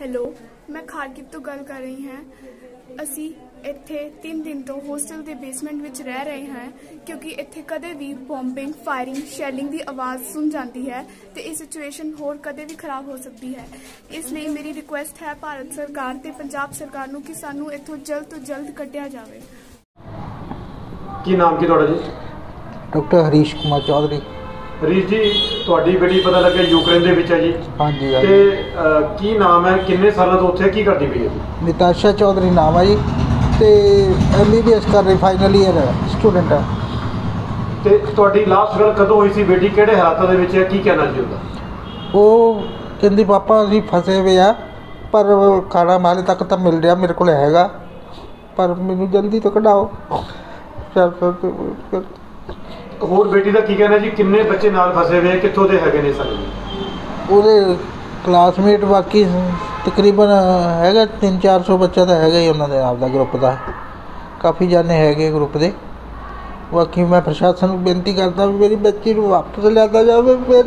Hello, ਮੈਂ ਖਾਰਕਿਵ ਤੋਂ ਗੱਲ ਕਰ ਰਹੀ ਹਾਂ। ਅਸੀਂ ਇੱਥੇ 3 ਦਿਨ ਤੋਂ ਹੋਸਟਲ ਦੇ ਬੇਸਮੈਂਟ ਵਿੱਚ ਰਹਿ ਰਹੇ ਹਾਂ ਕਿਉਂਕਿ ਇੱਥੇ ਕਦੇ ਵੀ ਬੋਮਬਿੰਗ, ਫਾਇਰਿੰਗ, ਸ਼ੈਲਿੰਗ ਦੀ ਆਵਾਜ਼ ਸੁਣ ਜਾਂਦੀ ਹੈ ਤੇ ਇਹ ਸਿਚੁਏਸ਼ਨ ਹੋਰ ਕਦੇ ਵੀ ਖਰਾਬ ਹੋ ਸਕਦੀ ਹੈ। ਇਸ ਲਈ ਮੇਰੀ ਰਿਕੁਐਸਟ ਹੈ ਭਾਰਤ ਸਰਕਾਰ ਤੇ ਪੰਜਾਬ ਸਰਕਾਰ ਨੂੰ ਕਿ ਸਾਨੂੰ ਇੱਥੋਂ ਜਲਦ ਤੋਂ ਜਲਦ ਕੱਢਿਆ ਜਾਵੇ। ਕੀ ਨਾਮ ਕੀ ਤੁਹਾਡਾ ਜੀ? डॉक्टर हरीश कुमार चौधरी। हरीश जी, ਤੁਹਾਡੀ ਬੇਟੀ ਪਤਾ ਲੱਗਾ ਯੂਕਰੇਨ ਦੇ ਵਿੱਚ ਹੈ ਜੀ। ਹਾਂਜੀ ਤੇ ਕੀ ਨਾਮ ਹੈ, ਕਿੰਨੇ ਸਾਲਾਂ ਤੋਂ ਉੱਥੇ ਕੀ ਕਰਦੀ ਪਈ ਹੈ ਜੀ? निताशा चौधरी नाम है जी। तो MBBS कर रही, फाइनल ईयर है, स्टूडेंट है। ਤੇ ਤੁਹਾਡੀ ਲਾਸਟ ਗੱਲ ਕਦੋਂ ਹੋਈ ਸੀ? ਬੇਟੀ ਕਿਹੜੇ ਹਾਲਾਤਾਂ ਦੇ ਵਿੱਚ ਹੈ, ਕੀ ਕਹਿਣਾ ਜੀ ਉਹਦਾ? वो कहती पापा अभी फसे हुए आ, पर खाना हाले तक तो मिल रहा मेरे को हैगा, पर मैनू जल्दी तो कढ़ाओ। ਹੋਰ ਬੇਟੀ ਦਾ ਕੀ ਕਹਿਣਾ ਜੀ? ਕਿੰਨੇ ਬੱਚੇ ਨਾਲ ਫਸੇ ਹੋਏ, ਕਿੱਥੋਂ ਦੇ ਹੈਗੇ ਨੇ ਸਾਰੇ? ਉਹਦੇ ਕਲਾਸਮੇਟ ਬਾਕੀ ਤਕਰੀਬਨ ਹੈਗਾ 300-400 ਬੱਚਾ ਤਾਂ ਹੈਗਾ ਹੀ ਉਹਨਾਂ ਦੇ ਆਪ ਦਾ ਗਰੁੱਪ ਦਾ, ਕਾਫੀ ਜਾਣੇ ਹੈਗੇ ਗਰੁੱਪ ਦੇ। ਬਾਕੀ ਮੈਂ ਪ੍ਰਸ਼ਾਸਨ ਨੂੰ ਬੇਨਤੀ ਕਰਦਾ ਵੀ ਮੇਰੀ ਬੱਚੀ ਨੂੰ ਵਾਪਸ ਲਿਆਂਦਾ ਜਾਵੇ। ਫਿਰ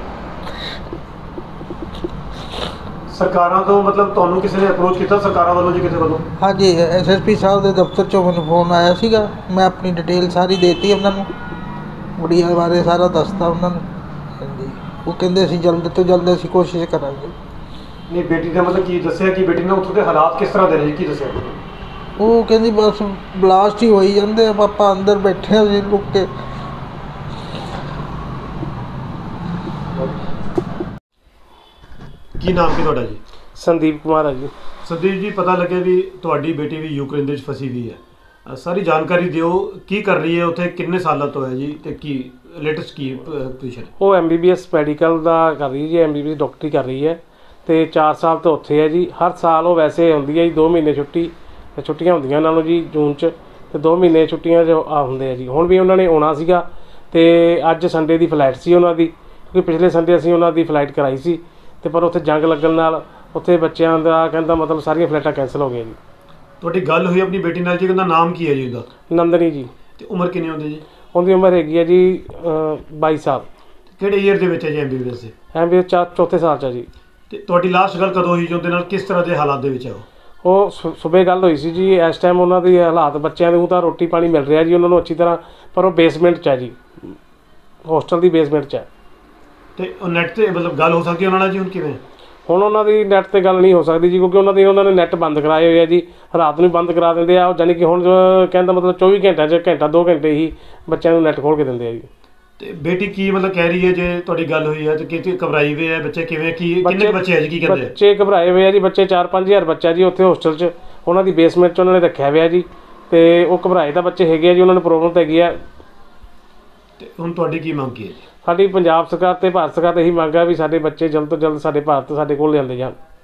ਸਰਕਾਰਾਂ ਤੋਂ ਮਤਲਬ ਤੁਹਾਨੂੰ ਕਿਸੇ ਨੇ ਅਪਰੋਚ ਕੀਤਾ ਸਰਕਾਰਾਂ ਵੱਲੋਂ ਜੀ, ਕਿਸੇ ਵੱਲੋਂ? ਹਾਂਜੀ, SSP ਸਾਹਿਬ ਦੇ ਦਫ਼ਤਰ 'ਚੋਂ ਮੈਨੂੰ ਫੋਨ ਆਇਆ ਸੀਗਾ। ਮੈਂ ਆਪਣੀ ਡਿਟੇਲ ਸਾਰੀ ਦੇਤੀ ਉਹਨਾਂ ਨੂੰ, ਗੁੜੀਆ ਬਾਰੇ ਸਾਰਾ ਦੱਸਤਾ ਉਹਨਾਂ ਨੂੰ। ਹਾਂਜੀ, ਉਹ ਕਹਿੰਦੇ ਅਸੀਂ ਜਲਦ ਤੋਂ ਜਲਦ ਅਸੀਂ ਕੋਸ਼ਿਸ਼ ਕਰਾਂਗੇ। ਨਹੀਂ, ਬੇਟੀ ਦਾ ਮਤਲਬ ਕੀ ਦੱਸਿਆ ਕਿ ਬੇਟੀ ਨਾਲ ਉੱਥੋਂ ਦੇ ਹਾਲਾਤ ਕਿਸ ਤਰ੍ਹਾਂ ਦੇ ਨੇ, ਕੀ ਦੱਸਿਆ? ਉਹ ਕਹਿੰਦੀ ਬਸ ਬਲਾਸਟ ਹੀ ਹੋਈ ਜਾਂਦੇ ਆ, ਪਾਪਾ ਅੰਦਰ ਬੈਠੇ ਅਸੀਂ ਲੁੱਕ ਕੇ। ਕੀ ਨਾਮ ਕੀ ਤੁਹਾਡਾ ਜੀ? ਸੰਦੀਪ ਕੁਮਾਰ ਹੈ ਜੀ। ਸੰਦੀਪ ਜੀ, ਪਤਾ ਲੱਗਿਆ ਵੀ ਤੁਹਾਡੀ ਬੇਟੀ ਵੀ ਯੂਕਰੇਨ ਦੇ ਵਿੱਚ ਫਸੀ ਹੋਈ ਹੈ, ਸਾਰੀ ਜਾਣਕਾਰੀ ਦਿਓ। ਕੀ ਕਰ ਰਹੀ ਹੈ ਉੱਥੇ, ਕਿੰਨੇ ਸਾਲਾਂ ਤੋਂ ਹੈ ਜੀ, ਤੇ ਕੀ ਲੇਟੈਸਟ ਕੀ ਪੋਜੀਸ਼ਨ? ਉਹ MBBS ਮੈਡੀਕਲ ਦਾ ਕਰ ਰਹੀ ਜੀ, MBBS ਡਾਕਟਰੀ ਕਰ ਰਹੀ ਹੈ ਤੇ 4 ਸਾਲ ਤੋਂ ਉੱਥੇ ਹੈ ਜੀ। ਹਰ ਸਾਲ ਉਹ ਵੈਸੇ ਆਉਂਦੀ ਹੈ ਜੀ, 2 ਮਹੀਨੇ ਛੁੱਟੀਆਂ ਹੁੰਦੀਆਂ ਉਹਨਾਂ ਨੂੰ ਜੀ ਜੂਨ 'ਚ, ਤੇ 2 ਮਹੀਨੇ ਛੁੱਟੀਆਂ 'ਚ ਹੁੰਦੇ ਆ ਜੀ। ਹੁਣ ਵੀ ਉਹਨਾਂ ਨੇ ਆਉਣਾ ਸੀਗਾ ਤੇ ਅੱਜ ਸੰਡੇ ਦੀ ਫਲਾਈਟ ਸੀ ਉਹਨਾਂ ਦੀ, ਕਿਉਂਕਿ ਪਿਛਲੇ ਸੰਡੇ ਅਸੀਂ ਉਹਨਾਂ ਦੀ ਫਲਾਈਟ ਕਰਾਈ ਸੀ ਤੇ ਪਰ ਉੱਥੇ ਜੰਗ ਲੱਗਣ ਨਾਲ ਉੱਥੇ ਬੱਚਿਆਂ ਦਾ ਕਹਿੰਦਾ ਮਤਲਬ ਸਾਰੀਆਂ ਫਲਾਈਟਾਂ ਕੈਂਸਲ ਹੋ ਗਈਆਂ ਜੀ। ਤੁਹਾਡੀ ਗੱਲ ਹੋਈ ਆਪਣੀ ਬੇਟੀ ਨਾਲ ਜੀ, ਉਹਦਾ ਨਾਮ ਕੀ ਹੈ ਜੀ ਉਹਦਾ? ਨੰਦਨੀ ਜੀ। ਤੇ ਉਮਰ ਕਿੰਨੀ ਹੁੰਦੀ ਜੀ? ਉਹਦੀ ਉਮਰ ਹੈਗੀ ਹੈ ਜੀ 22 ਸਾਲ। ਕਿਹੜੇ ਈਅਰ ਦੇ ਵਿੱਚ ਹੈ ਜੀ MBBS ਦੇ? MBBS ਚੌਥੇ ਸਾਲ 'ਚ ਹੈ ਜੀ। ਤੇ ਤੁਹਾਡੀ ਲਾਸਟ ਗੱਲ ਕਦੋਂ ਹੋਈ ਜੀ ਉਹਦੇ ਨਾਲ, ਕਿਸ ਤਰ੍ਹਾਂ ਦੇ ਹਾਲਾਤ ਦੇ ਵਿੱਚ ਹੈ ਉਹ? ਉਹ ਸੁਬਹ ਗੱਲ ਹੋਈ ਸੀ ਜੀ। ਇਸ ਟਾਈਮ ਉਹਨਾਂ ਦੀ ਹਾਲਾਤ ਬੱਚਿਆਂ ਨੂੰ ਤਾਂ ਰੋਟੀ ਪਾਣੀ ਮਿਲ ਰਿਹਾ ਜੀ ਉਹਨਾਂ ਨੂੰ ਅੱਛੀ ਤਰ੍ਹਾਂ, ਪਰ ਉਹ ਬੇਸਮੈਂਟ 'ਚ ਹੈ ਜੀ, ਹੋਸਟਲ ਦੀ ਬੇਸਮੈਂਟ 'ਚ ਹੈ। ਤੇ ਉਹ ਨੈੱਟ 'ਤੇ ਮਤਲਬ ਗੱਲ ਹੋ ਸਕਦੀ ਉਹਨਾਂ ਨਾਲ ਜੀ? ਹੁਣ ਕਿਵੇਂ? ਹੁਣ ਉਹਨਾਂ ਦੀ ਨੈੱਟ 'ਤੇ ਗੱਲ ਨਹੀਂ ਹੋ ਸਕਦੀ ਜੀ, ਕਿਉਂਕਿ ਉਹਨਾਂ ਨੇ ਨੈੱਟ ਬੰਦ ਕਰਾਏ ਹੋਏ ਆ ਜੀ, ਰਾਤ ਨੂੰ ਬੰਦ ਕਰਾ ਦਿੰਦੇ ਆ। ਜਾਣੀ ਕਿ ਹੁਣ ਕਹਿੰਦਾ ਮਤਲਬ 24 ਘੰਟਿਆਂ 'ਚ ਘੰਟਾ 2 ਘੰਟੇ ਹੀ ਬੱਚਿਆਂ ਨੂੰ ਨੈੱਟ ਖੋਲ੍ਹ ਕੇ ਦਿੰਦੇ ਆ ਜੀ। ਤੇ ਬੇਟੀ ਕੀ ਮਤਲਬ ਕਹਿ ਰਹੀ ਹੈ ਜੇ ਤੁਹਾਡੀ ਗੱਲ ਹੋਈ ਹੈ? ਤੇ ਕਿਤੇ ਘਬਰਾਈ ਹੋਏ ਹੈ ਬੱਚੇ? ਕਿਵੇਂ, ਕੀ ਕਿੰਨੇ ਬੱਚੇ ਹੈ ਜੀ, ਕੀ ਕਹਿੰਦੇ? ਬੱਚੇ ਘਬਰਾਏ ਹੋਏ ਆ ਜੀ, ਬੱਚੇ 4-5 ਹਜ਼ਾਰ ਬੱਚਾ ਜੀ ਉੱਥੇ ਹੋਸਟਲ 'ਚ, ਉਹਨਾਂ ਦੀ ਬੇਸਮੈਂਟ 'ਚ ਉਹਨਾਂ ਨੇ ਰੱਖਿਆ ਹੋਇਆ ਜੀ, ਤੇ ਉਹ ਘਬਰਾਏ ਤਾਂ ਬੱਚੇ ਹੈਗੇ ਆ ਜੀ, ਉਹਨਾਂ ਨੂੰ ਪ੍ਰੋਬਲਮ ਤਾਂ ਹੈਗੀ ਆ। ਤੇ ਹੁਣ ਤੁਹਾਡੀ ਕੀ ਮੰਗ ਕੀ ਹੈ ਜੀ? ਸਾਡੀ ਪੰਜਾਬ ਸਰਕਾਰ ਤੇ ਭਾਰਤ ਸਰਕਾਰ ਤੇ ਇਹੀ ਮੰਗ ਹੈ ਵੀ ਸਾਡੇ ਬੱਚੇ ਜਲਦ ਤੋਂ ਜਲਦ ਸਾਡੇ ਭਾਰਤ ਸਾਡੇ ਕੋਲ ਲਿਆਂਦੇ ਜਾਣ।